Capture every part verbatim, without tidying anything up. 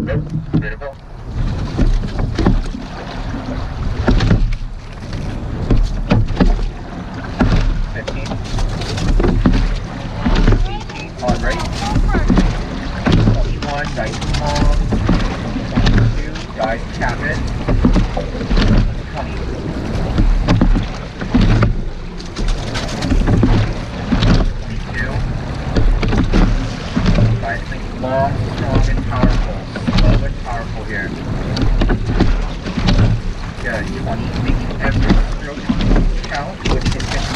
Nope. Critical. fifteen. eighteen. On right. twenty-one. Nice long. twenty-two. Guys, cap it. twenty. twenty-two. Guys, think long, strong, and powerful. Slow and powerful here. Good. twenty. Making every stroke count with efficiency.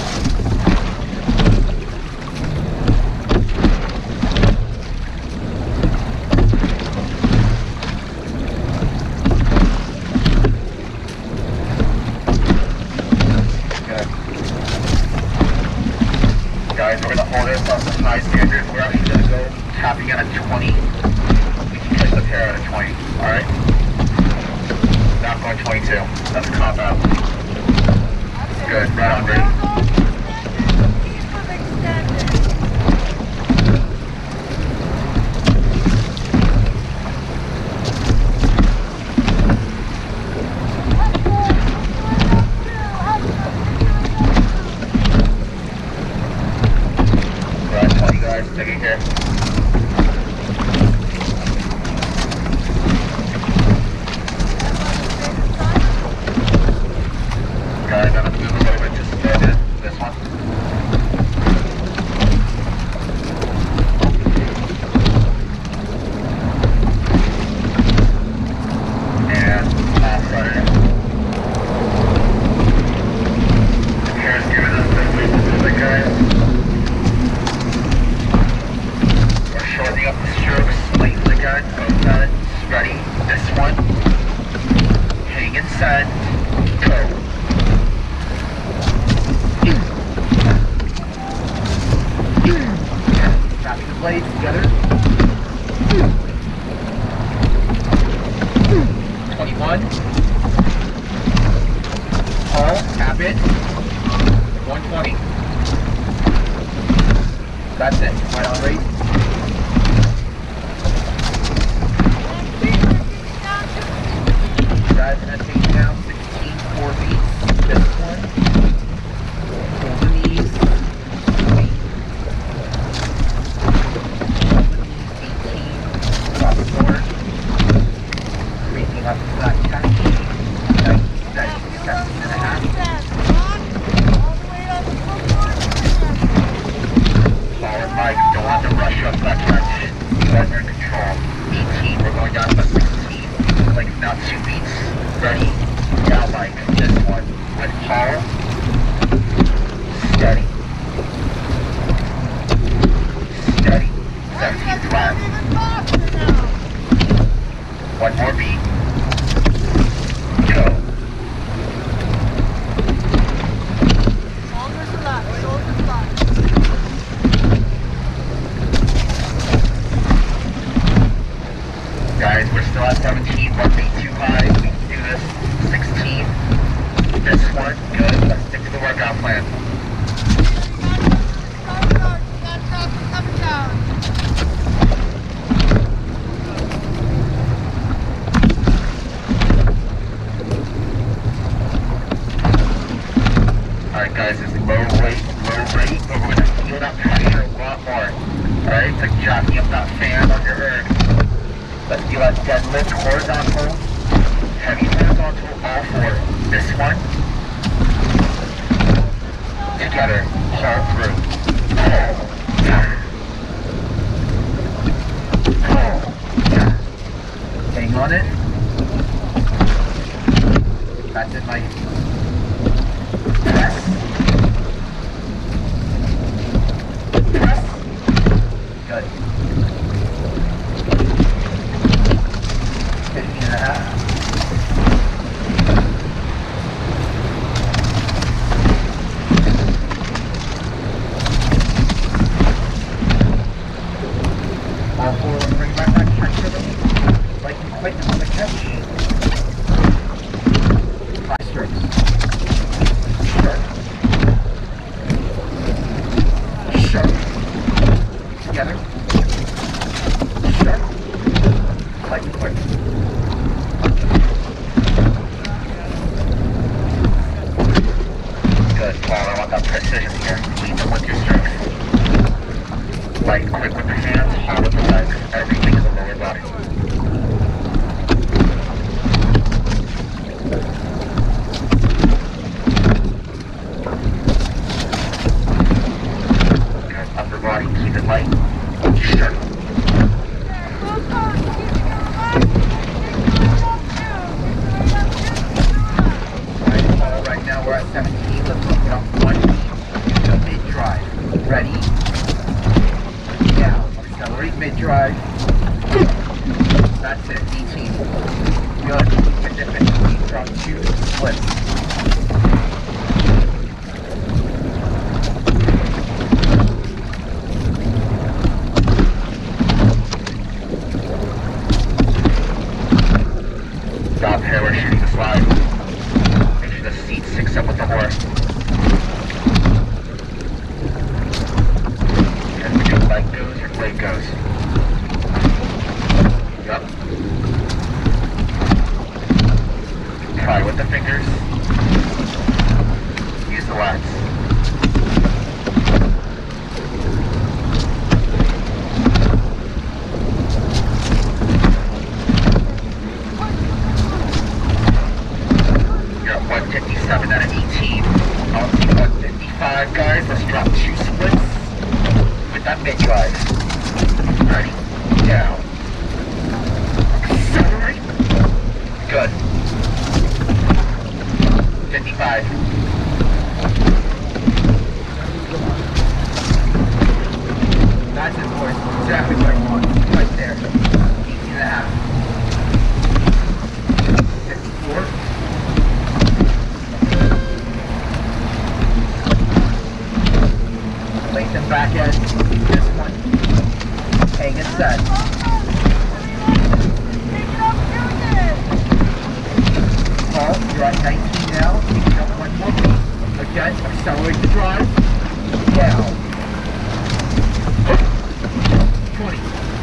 Guys, we're going to hold ourselves to high standards. We're actually going to go tapping at a twenty. We can catch the pair at a twenty, alright? Not going twenty-two. That's a cop out. Good, right on, Brady. Take it here. Guys, I'm gonna move a little bit just a bit. This one. And off right. Here's giving us the weight to the guys. Shortening up the strokes slightly, guys. Both sides. Ready? This one. Hang inside. Go. Tapping the blades together. twenty-one. Pull. Tap it. one twenty. That's it. Right on rate. Guys, gonna take down sixteen, four beats. This one. Hold the knees. Wait. Hold the knees. eighteen. Drop the board. Raising up to that seventeen. seventeen, seventeen and a half. Forward, Mike. Don't want to rush up that catch. You guys are in control. eighteen. We're going down to sixteen. Like now two beats. Ready? Now Mike, this one with power. Steady. Steady. seventeen flat. One more beat. Go. Shoulders flat, shoulders flat. Guys, we're still at seventeen. One beat too high. We can do this. sixteen. This one. Good. Let's stick to the workout plan. Alright guys, it's low rate, low rate, but we're going to feel that pressure a lot more. Alright, it's like jacking up that fan on your erg. Let's do that deadlift horizontal, heavy horizontal, all four. This one, together, pull through. Pull, pull, hang on it. That's it, Mike. Press. Press. Good. fifteen and a half. All four, bring back that catch rhythm. Like and quick on the catch. Five strokes. Sharp. Sharp. Together. Sharp. Like and quick. Light quick with the hands, hard with the legs. Everything in the lower body. Good. Upper body, keep it light. Sure. Right now we're at seventeen. Let's look it up. One mid-drive. Ready? Now, accelerate mid-drive. That's it, eighteen. Good. Get efficiency from two splits. Stop parachuting the slide. Make sure the seat sticks up with the horse. And when your leg goes, your blade goes. Yep. Try with the fingers. Use the wax. one fifty-seven out of eighteen. I'll see one fifty-five, guys. Let's drop two splits with that mid-drive. Ready? Down. Accelerate. Good. fifty-five. That's it, boys. Exactly what I want. Right there. eighteen and a half. fifty-four. Lengthen back end, this one, hang it set. Paul, you're at nineteen now, take it up one more beat. Again, accelerate the drive, down. twenty.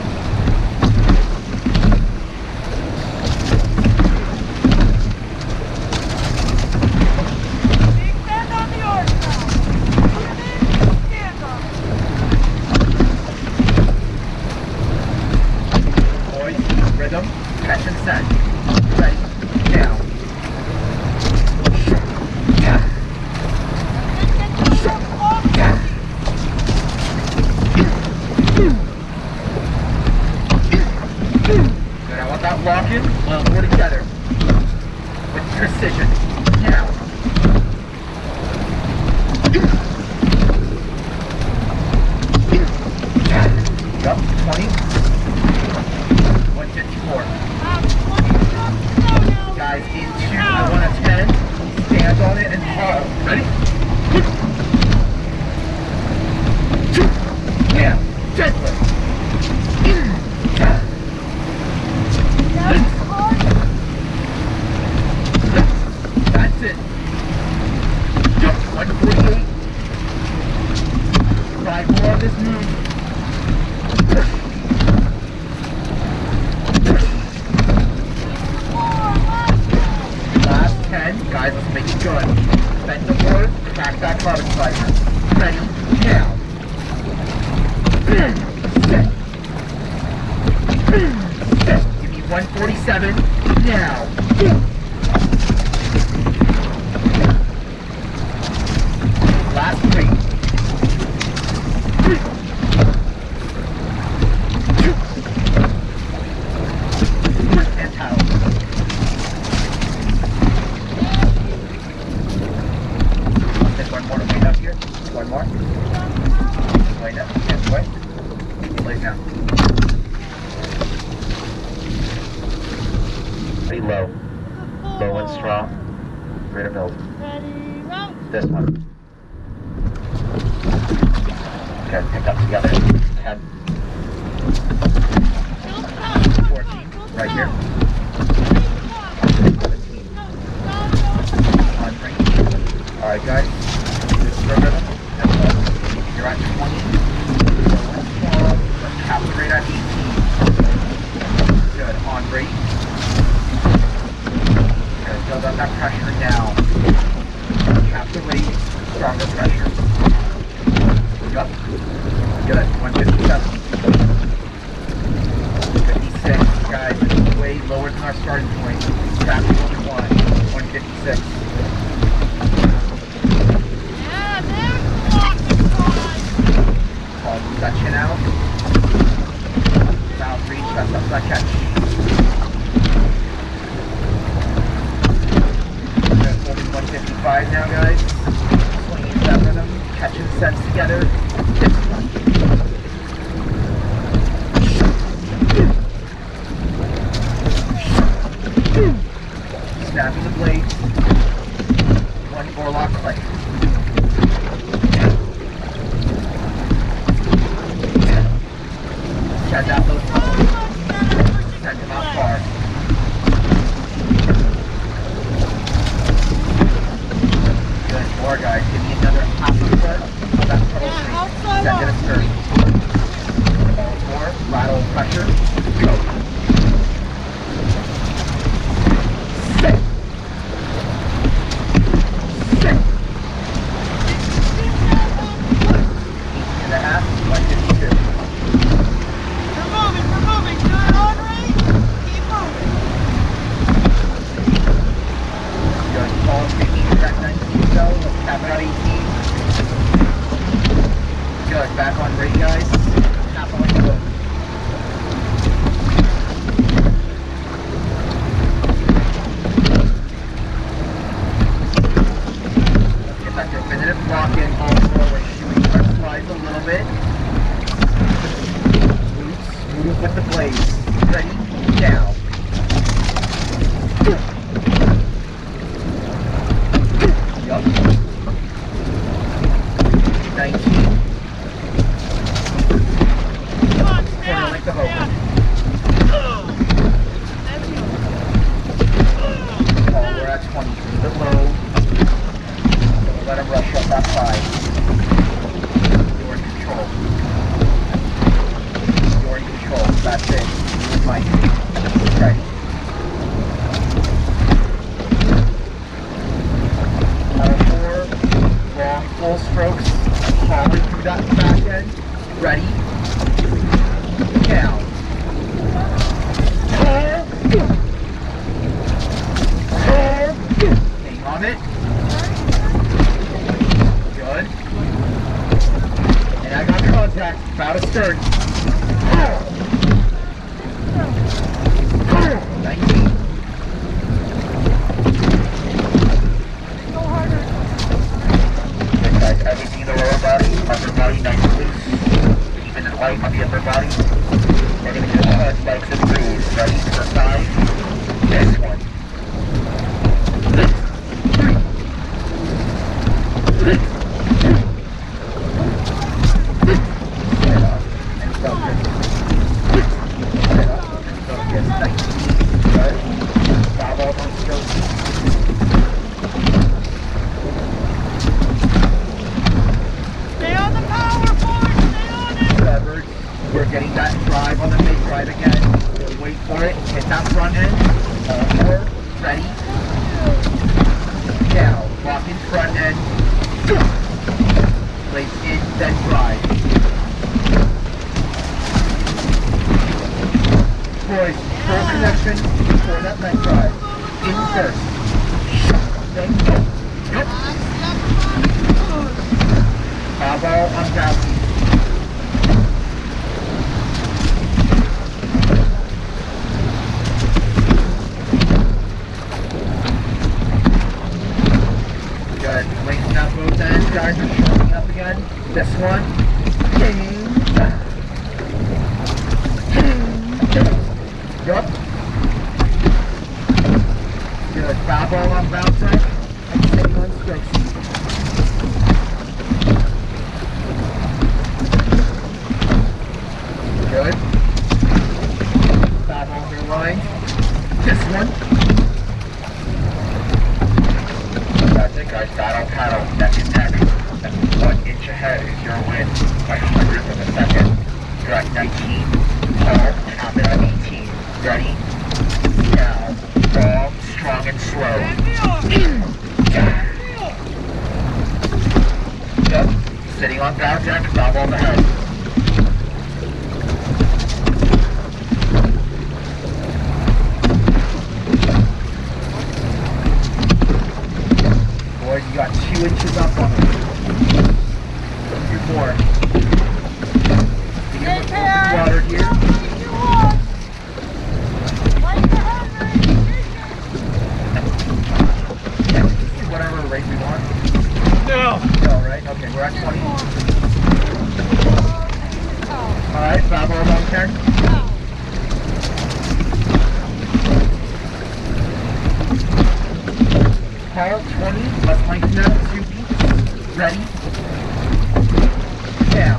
Rhythm, catch and set. Ready, down. Good, I want that lock in, well, we're together. With precision. Now. Yup, twenty. fifty-four. Guys, in two, I want a ten. Stand on it and haul. Ready? Yeah, gently. That's it. one forty-eight. Five more of this move. Guys, let's make it good. Bend the board, crack that carbon fiber. Ready, now. Set. Set. Give me one forty-seven, now. Last three. And towel. One more to wait up here. One more. Wait up. Yes, wait. Lay down. Pretty low. Low and strong. Ready to build. Ready, roll. This one. Okay, pick up together. ten. fourteen. Right here. seventeen. On ring. Alright, guys. You're at twenty. Let's calibrate at eighteen. Good. On rate. Good. Build up that pressure now. Cap the rate. Stronger pressure. Yep. Good. one fifty-seven. our starting point. Traffic one, one fifty-six. Yeah, there's the walking side. Call section out. South reach, that's up that catch. one fifty-five now, guys. Swinging seven of them, catching sets together. This one. Snapping the blades. One forelock click. Send out those tunnels. Send them out far. Good. More guys. Give me another half of foot of that tunnel street. Send it a skirt. All four. Lateral pressure. Go. Six. Six. eighteen and a half. one fifty-two. We're moving, we're moving. Good on rate. Keep moving. Good. Paul, fifteen, track nineteen, so let's cap it out eighteen. Good. Back on rate, guys. Tap on the hook. Get back to a minute block in, all four. We're shooting our slides a little bit. Roots, move with the blades. Ready? Down. Yup. nineteen. Come on, Corner stand, like the hope. stand. That's you. Oh, we're at twenty. Keep it low. Don't let him rush up that side. You're in control. You're in control. That's it. You and Mike. Right. All four. Long full strokes. Hauling through that back end. Ready. Down. Hang on it. Good. And I got contact. About a stern. nineteen. Go harder. Good guys, everything in the lower body, upper body nice and loose. Keeping it light on the upper body. We're going to get head, legs, and grooves. Ready for five. This one. Head up and focus. Head up and focus. nineteen. Good. Five all on stroke. Stay on the power forward. Stay on it. Levered. We're getting that drive on the mid drive again. We'll wait for it. Hit that front end. All four. Ready. Down. Lock in front end. Place in, then drive. Boys, full connection for that leg drive. In first. Then go. Yep. Eyeball on Gowski. Good. Lengthen out both ends. Guys are shortening up again. This one. Yup. Good. Foul ball on bouncer. And staying on stroke seat. Good. Foul ball near line. This one. That's it, guys. Battle paddle. Neck and neck. And one inch ahead is your win by hundredth of a second. You're at nineteen. Paul, top it at eighteen. Ready? Now. Long, strong, and slow. Yep. Sitting on bow deck, bow on the head. Alright, five balls on ten. Paul, twenty, let's lengthen out two beats. Ready? Down.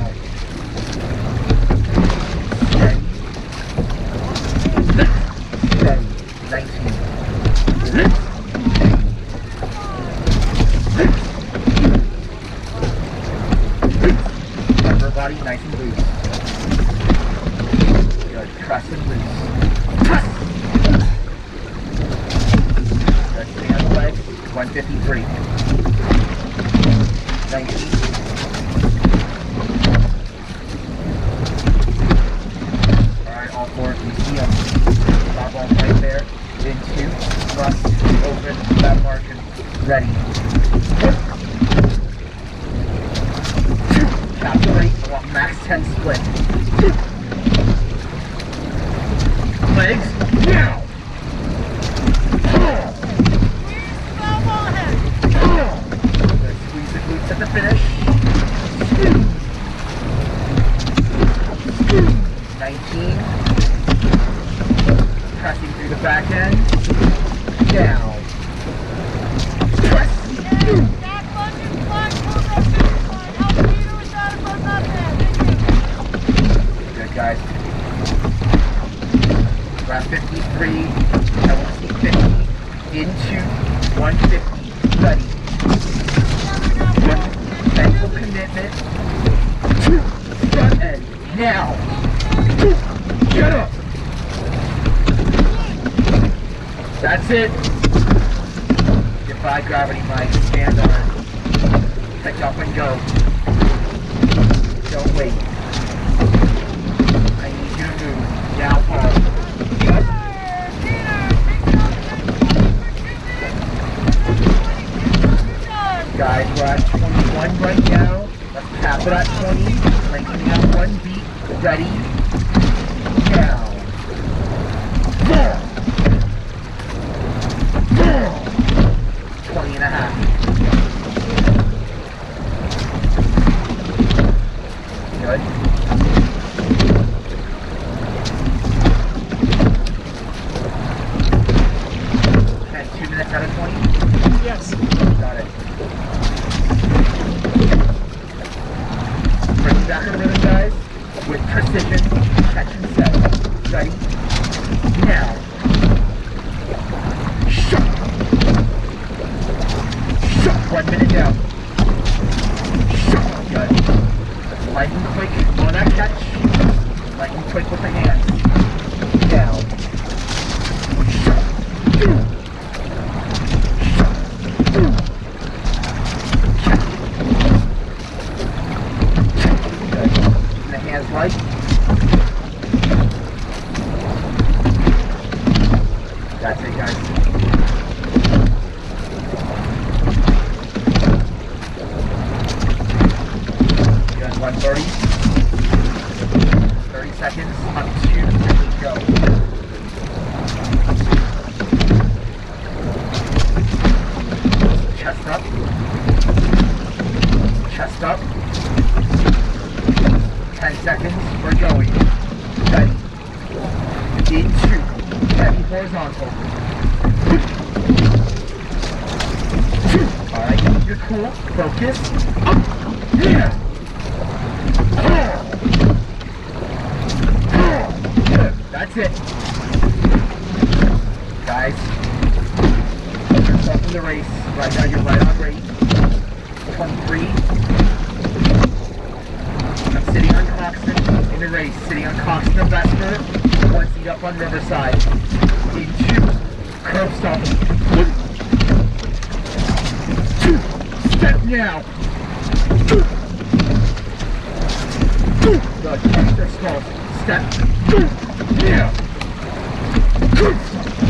Steady. Steady. nineteen. Upper body nice and loose. Good. Press and loose. Press! Good. Stay on the legs. one fifty-three. nineteen. Alright, all fours, we see them. Top ball right there. In two. Thrust. Open. That margin. Ready. Calculate. I want max ten split. Legs. Now. Squeeze the glutes at the finish. nineteen. Pressing through the back end. Down. Press. Back lunge and fly, pull that finish line. Help Peter with that above that band. Good, guys. Around fifty-three. I want to see fifty. Into one fifty. Ready. Mental commitment. Front end. Now. Get up. That's it. Defy gravity, Mike. Stand on it. Pick up and go. Don't wait. I need you to move. Now pause. Guys, we're at twenty-one right now. Let's cap it at twenty. Lengthening out one beat. Ready. Down. twenty and a half. Good. ten, two minutes out of twenty? Yes. Got it. Bring it back to the rhythm, guys. With precision. Catch and set. Ready? Now. Shut. Shut. One minute down. Shut. Good. Light and quick on that catch. Light and quick with the hands. Down. Shut. Right? That's it, guys. Good, one thirty. thirty seconds, up two, three, go. Chest up. Chest up. ten seconds, we're going. Ready. In two. Heavy horizontal. Alright, keep your cool. Focus. Yeah. Good. That's it. Guys, put yourself in the race. Right now you're right on race. twenty-three. I'm sitting on Coxton in the race, sitting on Coxton and Vesper, one seat up on Riverside. In two, curb stopping. Two, step now. Good, extra stalls. Step now. Curb stop.